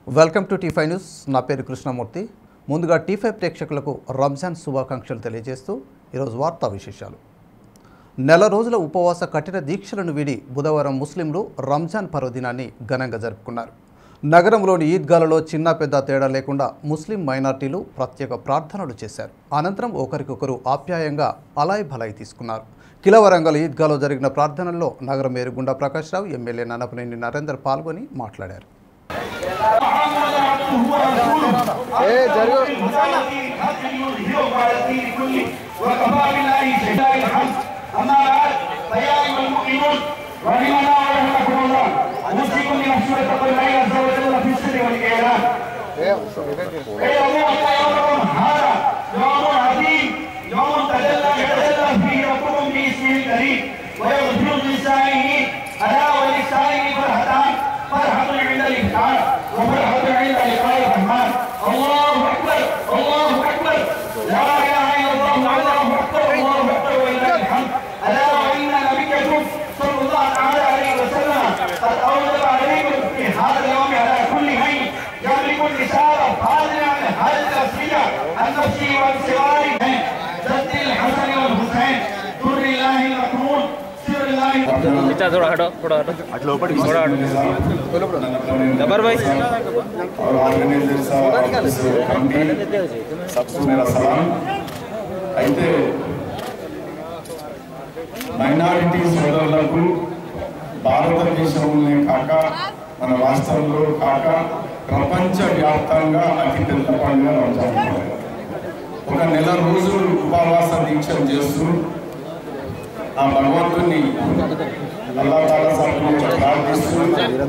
Welcome to టీ5 news. నా పేరు కృష్ణమూర్తి. ముందుగా టీ5 ప్రేక్షకులకు రంజాన్ శుభాకాంక్షలు తెలియజేస్తూ ఈరోజు వార్తా విశేషాలు. నెల రోజుల ఉపవాస కఠిన దీక్షలను వీడి బుధవారం ముస్లింలు రంజాన్ పర్వదినాన్ని ఘనంగా జరుపుకున్నారు. నగరంలోని ఈద్గాలలో చిన్న పెద్ద తేడా లేకుండా ముస్లిం మైనార్టీలు ప్రత్యేక ప్రార్థనలు చేశారు. అనంతరం ఒకరికొకరు ఆప్యాయంగా అలాయ్ భలాయ్ తీసుకున్నారు. కిలవరంగల్ ఈద్గాలో జరిగిన ప్రార్థనల్లో నగర మేయర్ గుండా ప్రకాష్ రావు, ఎమ్మెల్యే నన్నపనేని నరేందర్ పాల్గొని మాట్లాడారు. थोड़ा हटो जबर भाई और ऑर्गेनाइजर सबको मेरा सलाम। అయితే మైనారిటీ సోదరులకు భారతదేశంలోనే కాక మన రాష్ట్రంలో కాక ప్రపంచవ్యాప్తంగా అతిపెద్ద పండుగ రంజాన్ పండుగ. ఒక నెల రోజులు ఉపవాస దీక్ష చేస్తూ ఆ భగవంతుని అల్లాహ్ తాలా సన్నిధిలో ప్రార్థిస్తూ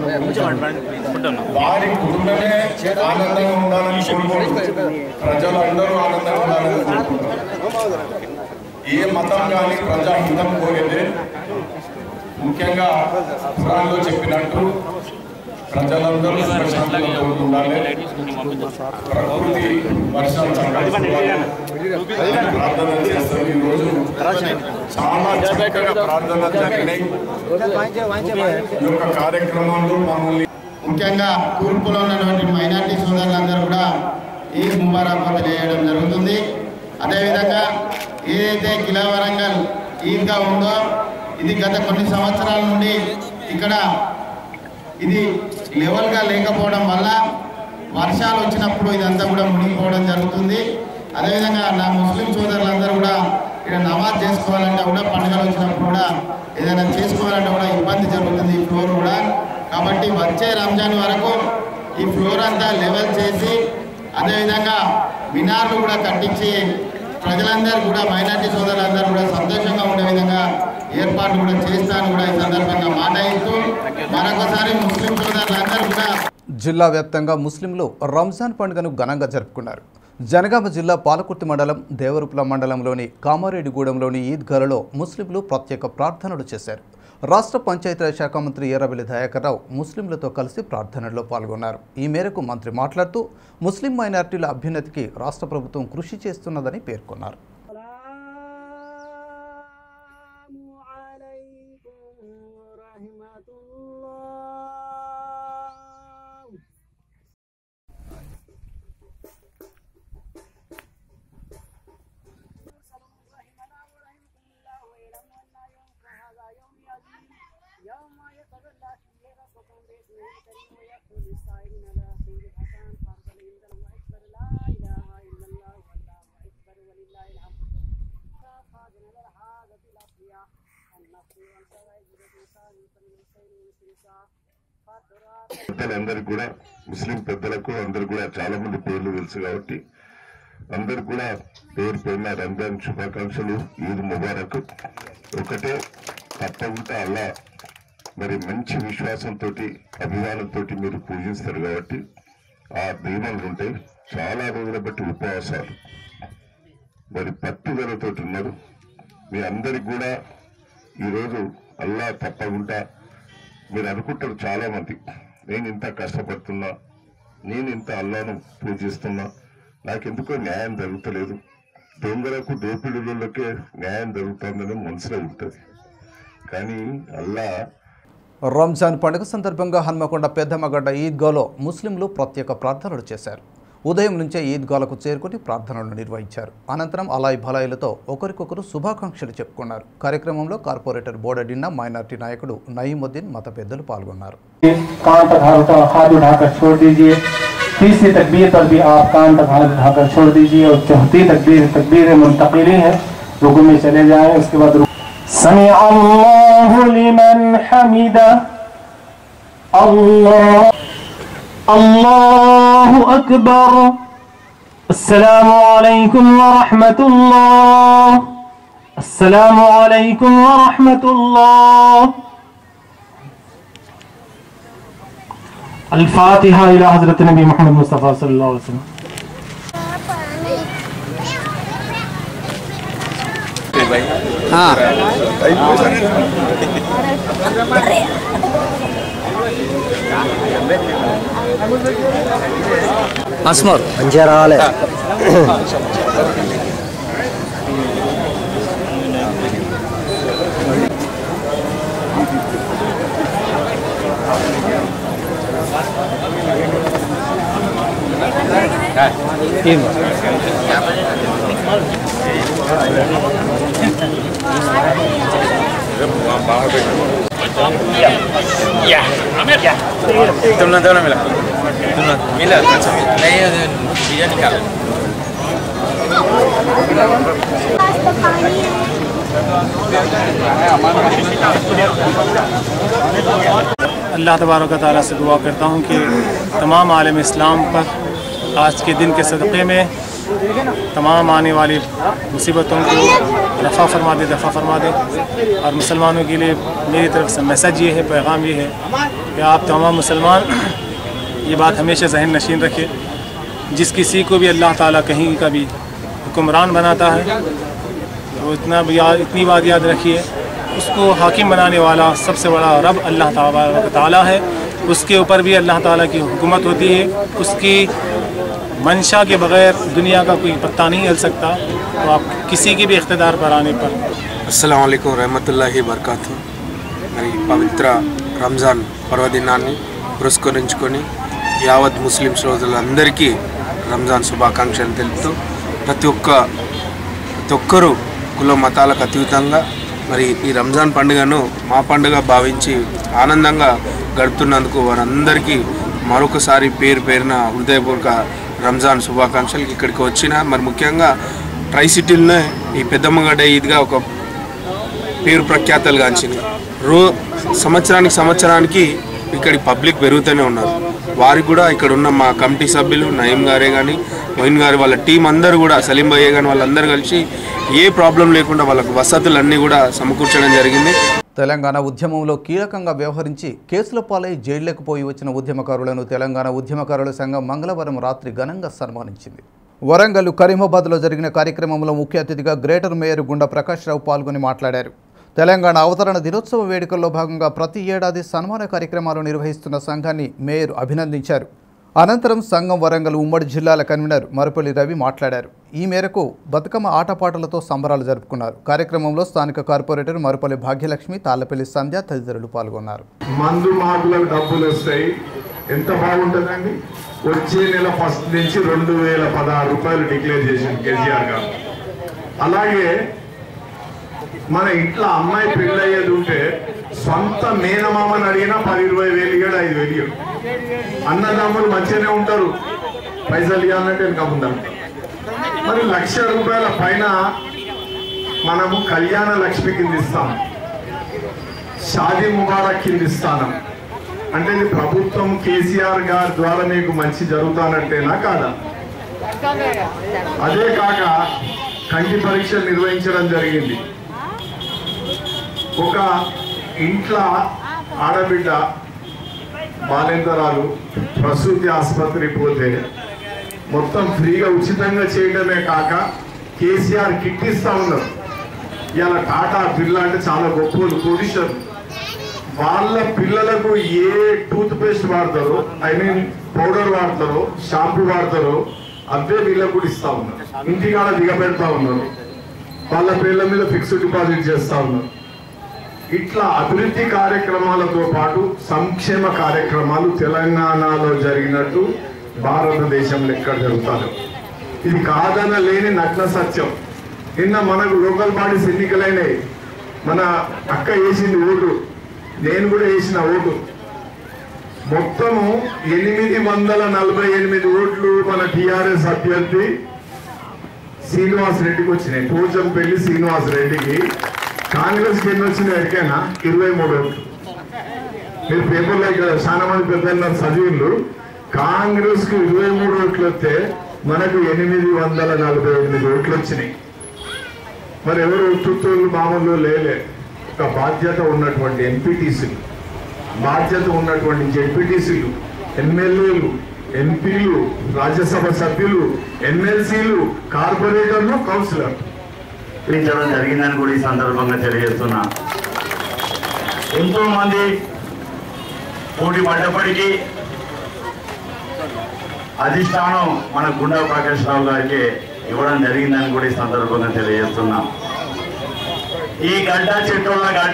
వారి కుటుంబమే ఆనందంగా ఉండాలని కోరుకుంటున్నారు. ప్రజలందరూ ఆనందంగా ఉండాలని కోరుకుంటున్నారు. ఏ మతం కానీ ప్రజాహితం కోరేదే. ముఖ్యంగా ఖురాన్లో చెప్పినట్టు ప్రజలందరూ ప్రశాంతంగా ఉండాలి, ప్రకృతి వర్షాలు ప్రార్థన చేస్తారు. ఈరోజు చాలా చక్కగా ప్రార్థన జరిగినాయి. ఈ యొక్క కార్యక్రమంలో మమ్మల్ని ముఖ్యంగా తూర్పులో ఉన్నటువంటి మైనార్టీ సోదరులందరూ కూడా ఈద్ ముబారక్ తెలియజేయడం జరుగుతుంది. అదేవిధంగా ఏదైతే కిలవరంగల్ ఈద్గా ఉందో ఇది గత కొన్ని సంవత్సరాల నుండి ఇక్కడ ఇది లెవెల్గా లేకపోవడం వల్ల వర్షాలు వచ్చినప్పుడు ఇదంతా కూడా మునిగిపోవడం జరుగుతుంది. అదేవిధంగా నా ముస్లిం సోదరులందరూ కూడా ఇక్కడ నమాజ్ చేసుకోవాలంటే కూడా పండుగలు వచ్చినప్పుడు కూడా ఏదైనా చేసుకోవాలంటే కూడా ఇబ్బంది జరుగుతుంది ఈ ఫ్లోర్ కూడా. కాబట్టి వచ్చే రంజాన్ వరకు ఈ ఫ్లోర్ అంతా లెవెల్ చేసి అదేవిధంగా మినార్లు కూడా కట్టించి ప్రజలందరూ కూడా మైనార్టీ సోదరులందరూ కూడా సంతోషంగా ఉండే విధంగా ఏర్పాట్లు కూడా చేస్తాను కూడా ఈ సందర్భంగా మాట ఇస్తూ మరొకసారి ముస్లిం సోదరులందరూ కూడా. జిల్లా వ్యాప్తంగా ముస్లింలు రంజాన్ పండుగను ఘనంగా జరుపుకున్నారు. జనగామ జిల్లా పాలకుర్తి మండలం దేవరుపుల మండలంలోని కామారెడ్డిగూడెంలోని ఈద్గాలలో ముస్లింలు ప్రత్యేక ప్రార్థనలు చేశారు. రాష్ట్ర పంచాయతీరాజ్ శాఖ మంత్రి ఎర్రబెల్లి దయాకర్ రావు ముస్లింలతో కలిసి ప్రార్థనల్లో పాల్గొన్నారు. ఈ మేరకు మంత్రి మాట్లాడుతూ ముస్లిం మైనారిటీల అభ్యున్నతికి రాష్ట్ర ప్రభుత్వం కృషి చేస్తున్నదని పేర్కొన్నారు. పెద్దలందరికీ కూడా ముస్లిం పెద్దలకు అందరు కూడా చాలా మంది పేర్లు తెలుసు కాబట్టి అందరు కూడా పేరు పేరున రంజాన్ శుభాకాంక్షలు, ఈద్ ముబారక్. ఒకటే తప్పకుండా అల్లా మరి మంచి విశ్వాసంతో అభిమానంతో మీరు పూజిస్తారు కాబట్టి ఆ దీవెనలు ఉంటాయి. చాలా రోజుల బట్టి ఉపవాసాలు మరి పట్టుదలతో ఉన్నారు. మీ అందరికి కూడా ఈరోజు అల్లా తప్పకుండా మీరు అనుకుంటారు చాలా మంది, నేను ఇంత కష్టపడుతున్నా, నేను ఇంత అల్లాను పూజిస్తున్నా, నాకెందుకో న్యాయం జరుగుతలేదు, దొంగలకు దోపిడీలకే న్యాయం జరుగుతుందని మనసులో ఉంటుంది. కానీ అల్లా రంజాన్ పండుగ సందర్భంగా హన్మకొండ పెద్దమ్మగడ్డ ఈద్గాలో ముస్లింలు ప్రత్యేక ప్రార్థనలు చేశారు. ఉదయం నుంచే ఈద్గాలకు చేరుకుని ప్రార్థనలు నిర్వహించారు. అనంతరం అలాయ్ భలాయిలతో ఒకరికొకరు శుభాకాంక్షలు చెప్పుకున్నారు. కార్యక్రమంలో కార్పొరేటర్ బోడడిన్న మైనార్టీ నాయకుడు నయీముద్దీన్ మత పెద్దలు పాల్గొన్నారు. तीसरी तकबीर पर भी आप कान तक हाथ उठाकर छोड़ दीजिए और चौथी तकबीर मुंतकिली है, रुकू में चले जाएं। उसके बाद समी अल्लाहु लिमन हमीदा, अल्लाहु अकबर, अस्सलामु अलैकुम व रहमतुल्लाह, अस्सलामु अलैकुम व रहमतुल्लाह। अल-फातिहा इला हज़रत नबी मोहम्मद मुस्तफ़ा सल्लल्लाहु अलैहि वसल्लम। अस्मर अंजराले तुमने तो ना मिला अच्छा नहीं बिरयानी खा लो अल्लाह तबारक व तआला से दुआ करता हूँ कि तमाम आलम इस्लाम पर आज के दिन के सदक़े में तमाम आने वाली मुसीबतों को दफ़ा फरमा दे और मुसलमानों के लिए मेरी तरफ से मैसेज ये है, पैगाम ये है कि आप तमाम मुसलमान ये बात हमेशा ज़हन नशीन रखें, जिस किसी को भी अल्लाह ताला कहीं का भी हुक्मरान बनाता है तो इतनी बात याद रखिए, उसको हाकिम बनाने वाला सबसे बड़ा रब अल्लाह ताला है। उसके ऊपर भी अल्लाह ताला की हुकूमत होती है, उसकी मंशा के बग़ैर दुनिया का कोई पत्ता नहीं हिल सकता। तो आप किसी के भी इख्तिदार पर आने पर अस्सलाम वालेकुम रहमतुल्लाहि बरकातु। మరి పవిత్ర రంజాన్ పర్వదినాన్ని పురస్కరించుకొని యావత్ ముస్లిం సోదరులందరికీ రంజాన్ శుభాకాంక్షలు తెలుపుతూ ప్రతి ఒక్కరూ కుల మతాలకు అతీతంగా మరి ఈ రంజాన్ పండుగను మా పండుగ భావించి ఆనందంగా గడుపుతున్నందుకు వారందరికీ మరొకసారి పేరున హృదయపూర్వక రంజాన్ శుభాకాంక్షలు. ఇక్కడికి వచ్చిన మరి ముఖ్యంగా ట్రై సిటీలోనే ఈ పెద్దమ్మగడ్డ ఈద్గా ఒక పేరు ప్రఖ్యాతలు గాంచింది. సంవత్సరానికి ఇక్కడి పబ్లిక్ పెరుగుతూనే ఉన్నారు. వారికి కూడా ఇక్కడ ఉన్న మా కమిటీ సభ్యులు నయీం గారే కానీ మొయిన్ గారు వాళ్ళ టీం అందరూ కూడా సలీం భయ్య కానీ వాళ్ళందరూ కలిసి ఏ ప్రాబ్లం లేకుండా వాళ్ళకు వసతులన్నీ కూడా సమకూర్చడం జరిగింది. తెలంగాణ ఉద్యమంలో కీలకంగా వ్యవహరించి కేసుల పాలై జైళ్లకు పోయి వచ్చిన ఉద్యమకారులను తెలంగాణ ఉద్యమకారుల సంఘం మంగళవారం రాత్రి ఘనంగా సన్మానించింది. వరంగల్ కరీమాబాద్లో జరిగిన కార్యక్రమంలో ముఖ్య అతిథిగా గ్రేటర్ మేయర్ గుండా ప్రకాష్ రావు పాల్గొని మాట్లాడారు. తెలంగాణ అవతరణ దినోత్సవ వేడుకల్లో భాగంగా ప్రతి ఏడాది సన్మాన కార్యక్రమాలు నిర్వహిస్తున్న సంఘాన్ని మేయర్ అభినందించారు. అనంతరం సంఘం వరంగల్ ఉమ్మడి జిల్లాల కన్వీనర్ మరుపల్లి రవి మాట్లాడారు. ఈ మేరకు బతుకమ్మ ఆటపాటలతో సంబరాలు జరుపుకున్నారు. కార్యక్రమంలో స్థానిక కార్పొరేటర్ మరుపల్లి భాగ్యలక్ష్మి, తాళ్లపల్లి సంధ్య తదితరులు పాల్గొన్నారు. మందు మాకులకు డబ్బులు వస్తాయి, ఎంత బాగుంటుందండి. వచ్చే నెల ఫస్ట్ నుంచి 2016 రూపాయలు డిక్లేర్ చేసింది కేసీఆర్ గారు. అలాగే మన ఇంట్లో అమ్మాయి పెళ్ళయ్యేది ఉంటే సొంత మేనమామని అడిగినా 10-20 వేలు ఇయ్యాడు, 5 వేలు ఇయ్యాడు. అన్నదమ్ములు మంచిగానే ఉంటారు, పైసలు ఇవ్వాలంటే వెనకముందాం. మరి 1,00,000 రూపాయల పైన మనము కళ్యాణ లక్ష్మి కింద ఇస్తాం, షాదీ ముబారక్ కింద ఇస్తాను. అంటే ఇది ప్రభుత్వం కేసీఆర్ గారి ద్వారా మీకు మంచి జరుగుతానంటేనా కాదా? అదే కాక కంటి పరీక్షలు నిర్వహించడం జరిగింది. ఒక ఇంట్లో ఆడబిడ్డ బాలేంతరాలు ప్రసూతి ఆసుపత్రి పోతే మొత్తం ఫ్రీగా ఉచితంగా చేయడమే కాక కేసీఆర్ కిట్ ఇస్తా ఉన్నారు. ఇలా టాటా బిర్లా అంటే చాలా గొప్ప కోటీశ్వరులు. వాళ్ళ పిల్లలకు ఏ టూత్ పేస్ట్ వాడతారో, పౌడర్ వాడతారో, షాంపూ వాడతారో అవే వీళ్ళకు కూడా ఇస్తా ఉన్నారు. ఇంటికాడ దిగబెడతా ఉన్నారు, వాళ్ళ పేర్ల మీద ఫిక్స్డ్ డిపాజిట్ చేస్తా ఉన్నారు. ఇట్లా అభివృద్ధి కార్యక్రమాలతో పాటు సంక్షేమ కార్యక్రమాలు తెలంగాణలో జరిగినట్టు భారతదేశంలో ఎక్కడ జరుగుతారు. ఇది కాదనలేని నగ్న సత్యం. నిన్న మనకు లోకల్ బాడీస్ ఎన్నికలైనాయి. మన అక్క వేసింది ఓటు, నేను కూడా వేసిన ఓటు. మొత్తము 848 ఓట్లు మన టిఆర్ఎస్ అభ్యర్థి శ్రీనివాస్ రెడ్డికి వచ్చినాయి. పోచంపల్లి శ్రీనివాస్ రెడ్డికి. కాంగ్రెస్కి ఎన్ని వచ్చినాయి ఎక్కడైనా 23 ఓట్లు. మీరు పేపర్లో ఇక్కడ చాలా మంది పెద్దలు చదివిండ్రు. కాంగ్రెస్ కు 23 ఓట్లు వస్తే మనకు 848 ఓట్లు వచ్చినాయి. మరి ఎవరు చుట్టూరు మామూలు లేలే. ఒక బాధ్యత ఉన్నటువంటి ఎంపీటీసీలు, బాధ్యత ఉన్నటువంటి జెడ్పీటీసీలు, ఎమ్మెల్యేలు, ఎంపీలు, రాజ్యసభ సభ్యులు, ఎమ్మెల్సీలు, కార్పొరేటర్లు, కౌన్సిలర్ జరిగిందని కూడా ఈ సందర్భంగా తెలియజేస్తున్నా. ఎంతో మంది పోటీ పడ్డప్పటికీ అధిష్టానం మన గుండా ప్రకాష్ రావు గారికి ఇవ్వడం జరిగిందని కూడా ఈ సందర్భంగా తెలియజేస్తున్నాం. ఈ గడ్డ చెట్టుల గడ్డ,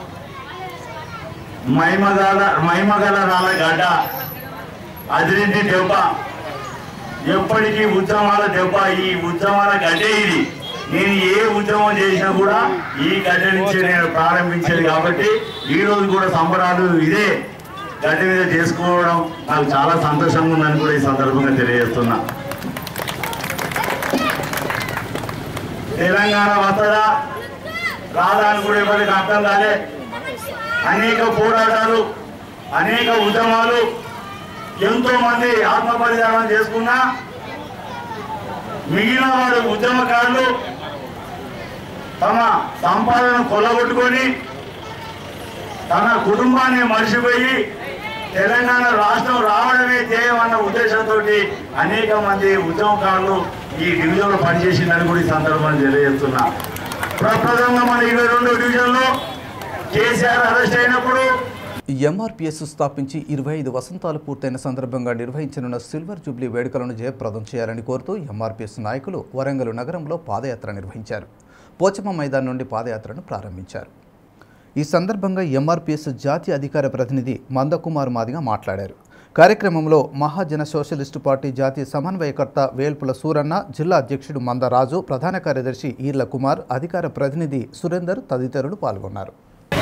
మైమగల రాళ్ళ గడ్డ, అదిరింటి దెబ్బ, ఎప్పటికీ ఉద్యమాల దెబ్బ. ఈ ఉద్యమాల గడ్డే ఇది. నేను ఏ ఉద్యమం చేసినా కూడా ఈ గడ్డ నుంచి నేను ప్రారంభించేది కాబట్టి ఈ రోజు కూడా సంబరాలు ఇదే గడ్డ మీద చేసుకోవడం నాకు చాలా సంతోషంగా ఉందని కూడా ఈ సందర్భంగా తెలియజేస్తున్నా. తెలంగాణ వస్తదా రాదా అని కూడా ఎవరికి అర్థం కాలే. అనేక పోరాటాలు, అనేక ఉద్యమాలు, ఎంతో మంది ఆత్మ బలిదానం చేసుకున్నా మిగిలిన వాడు ఉద్యమకారులు తమ సంపాదన కొల్లగొట్టుకొని తన కుటుంబాన్ని మర్చిపోయి తెలంగాణ రాష్ట్రం రావడమే ధ్యేయం అన్న ఉద్దేశంతో అనేక మంది ఉద్యమకారులు ఈ డివిజన్లో పనిచేసిందని కూడా ఈ సందర్భంగా తెలియజేస్తున్నా. ప్రప్రథమంగా మన 22 డివిజన్లో కేసీఆర్ అరెస్ట్ అయినప్పుడు ఎంఆర్పీఎస్ స్థాపించి 25 వసంతాలు పూర్తయిన సందర్భంగా నిర్వహించనున్న సిల్వర్ జూబ్లీ వేడుకలను జయప్రదం చేయాలని కోరుతూ ఎంఆర్పీఎస్ నాయకులు వరంగల్ నగరంలో పాదయాత్ర నిర్వహించారు. పోచమ్మ మైదాన్ నుండి పాదయాత్రను ప్రారంభించారు. ఈ సందర్భంగా ఎంఆర్పీఎస్ జాతీయ అధికార ప్రతినిధి మందకుమార్ మాదిగ మాట్లాడారు. కార్యక్రమంలో మహాజన సోషలిస్టు పార్టీ జాతీయ సమన్వయకర్త వేల్పుల సూరన్న, జిల్లా అధ్యక్షుడు మందరాజు, ప్రధాన కార్యదర్శి ఈర్ల కుమార్, అధికార ప్రతినిధి సురేందర్ తదితరులు పాల్గొన్నారు.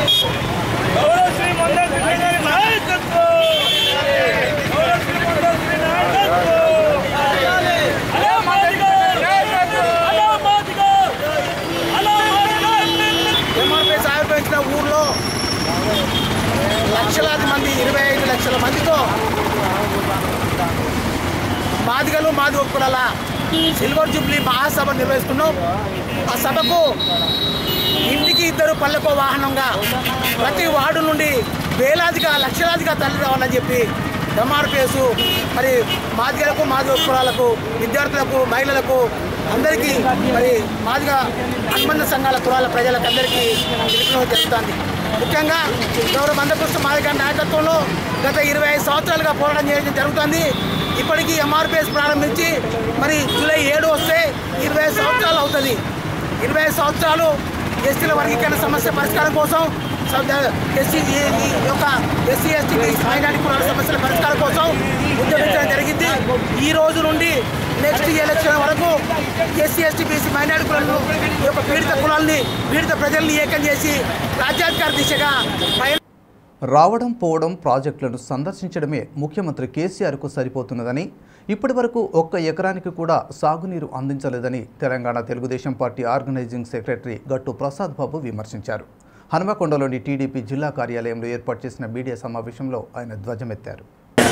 ఊర్లో లక్షలాది మంది 25 లక్షల మందితో మాదిగలు మాదిగ కులాల సిల్వర్ జూబ్లీ మహాసభ నిర్వహిస్తున్నాం. ఆ సభకు ఇంటికి 2 పల్లెకో వాహనంగా ప్రతి వార్డు నుండి వేలాదిగా లక్షలాదిగా తరలి రావాలని చెప్పి ఎంఆర్పీఎస్ మరి మాదిగలకు మాదిగ కులాలకు విద్యార్థులకు మహిళలకు అందరికీ మరి మాదిగ అనుబంధ సంఘాల కులాల ప్రజలకు అందరికీ పిలుపులో జరుగుతుంది. ముఖ్యంగా గౌరవ మందకృష్ణ మాదిగ నాయకత్వంలో గత 25 సంవత్సరాలుగా పోరాటం చేయడం జరుగుతుంది. ఇప్పటికీ ఎంఆర్పీఎస్ ప్రారంభించి మరి జూలై 7 వస్తే 25 సంవత్సరాలు అవుతుంది. 25 సంవత్సరాలు ఎస్టీల వర్గీకరణ సమస్య పరిష్కారం కోసం, ఎస్సీ ఎస్టీ మైనారిటీ కులాల సమస్యల పరిష్కారం కోసం ఉద్యమించడం జరిగింది. ఈ రోజు నుండి నెక్స్ట్ ఎలక్షన్ వరకు ఎస్సీ ఎస్టీ బీసీ మైనారిటీ కులాలను పీడిత కులాలని పీడిత ప్రజల్ని ఏకం చేసి రాజ్యాధికార దిశగా రావడం పోవడం ప్రాజెక్టులను సందర్శించడమే ముఖ్యమంత్రి కేసీఆర్కు సరిపోతున్నదని, ఇప్పటి వరకు 1 ఎకరానికి కూడా సాగునీరు అందించలేదని Telangana Telugu Desam party organising secretary Gattu Prasad బాబు విమర్శించారు. హనుమకొండలోని టీడీపీ జిల్లా కార్యాలయంలో ఏర్పాటు చేసిన మీడియా సమావేశంలో ఆయన ధ్వజమెత్తారు.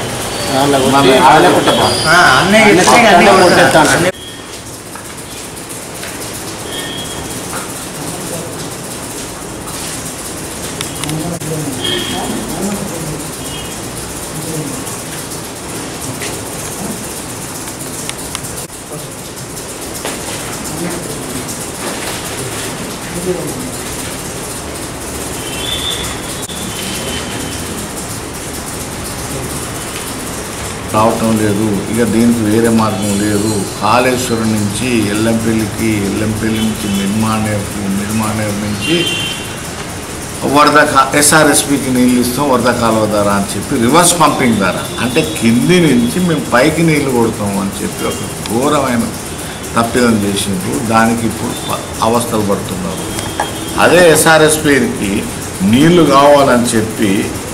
రావటం లేదు. ఇక దీనికి వేరే మార్గం లేదు. కాళేశ్వరం నుంచి ఎల్లంపల్లికి, ఎల్లంపల్లి నుంచి నిర్మాణం నుంచి ఎస్ఆర్ఎస్పికి నీళ్ళు ఇస్తాం వరద కాలువ ధర అని చెప్పి రివర్స్ పంపింగ్ ధర అంటే కింది నుంచి మేము పైకి నీళ్లు కొడతాం అని చెప్పి ఒక ఘోరమైన తప్పిదం చేసిండ్రు. దానికి ఇప్పుడు అవస్థలు పడుతున్నారు. అదే ఎస్ఆర్ఎస్పికి నీళ్లు కావాలని చెప్పి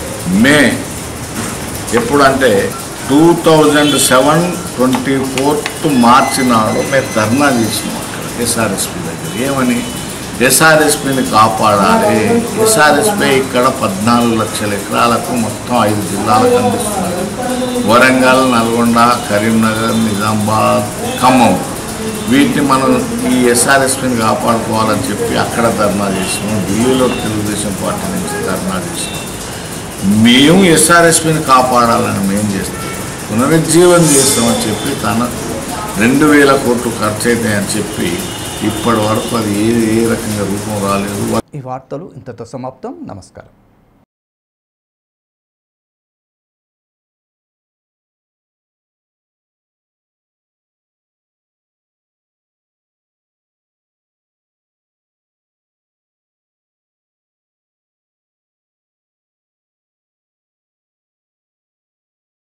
ఎప్పుడంటే 2007 మార్చి నాడు మేము ధర్నా చేసినాం అక్కడ ఎస్ఆర్ఎస్పి దగ్గర. ఏమని ఎస్ఆర్ఎస్పిని కాపాడాలి. ఎస్ఆర్ఎస్పి ఇక్కడ 14 లక్షల ఎకరాలకు మొత్తం 5 జిల్లాలకు అందిస్తున్నారు. వరంగల్, నల్గొండ, కరీంనగర్, నిజామాబాద్, ఖమ్మం వీటిని మనం ఈ ఎస్ఆర్ఎస్పిని కాపాడుకోవాలని చెప్పి అక్కడ ధర్నా చేసినాం. ఢిల్లీలో తెలుగుదేశం పార్టీ నుంచి ధర్నా చేసినాం. మేము ఎస్ఆర్ఎస్పిని కాపాడాలని మేము చేస్తాం, పునరుజ్జీవనం చేస్తామని చెప్పి తనకు 2000 కోట్లు ఖర్చు అవుతాయని చెప్పి ఇప్పటి వరకు అది ఏ రకంగా రూపం రాలేదు. ఈ వార్తలు ఇంతతో సమాప్తం. నమస్కారం.